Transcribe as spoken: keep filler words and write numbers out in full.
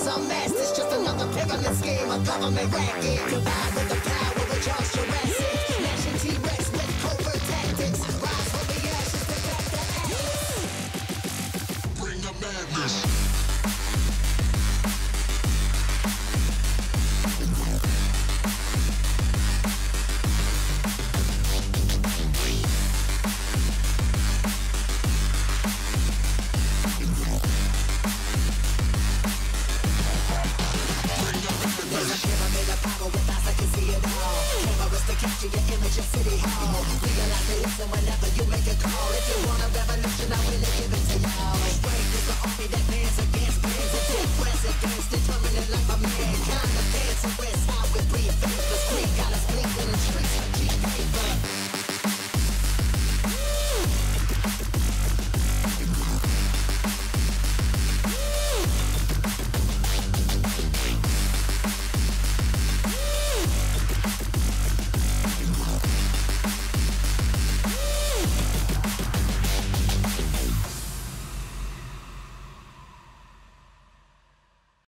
some mess. It's just another pyramid scheme, a government racket. Combined with the power of Charles Jurassic. Smashing T-Rex with covert tactics. Rise from the ashes to back the atlas. Bring the madness. Capture your image at City Hall. Realize they listen whenever you make a call. If you wanna